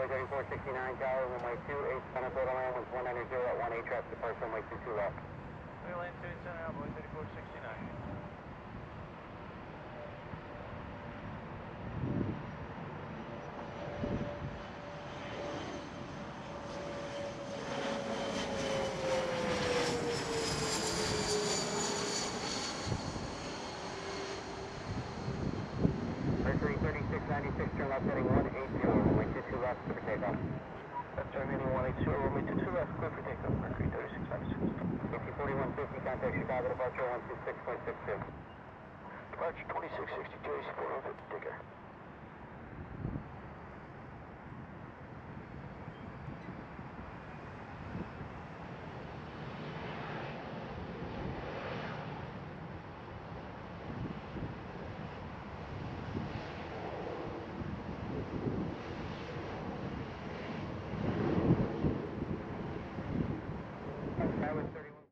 3469 Tower, runway 28, final total land was 190 at 18 traffic departure, runway 22 left. Clear lane 27 out, boy, 3469. Mercury 3696, turn left heading 180, runway 22 left, clear for takeoff. Left turn heading 180, runway 22 left, clear for takeoff, Mercury 3696. KT 4150, contact Chicago departure 126.62. Departure 2662, AC 4150, take care.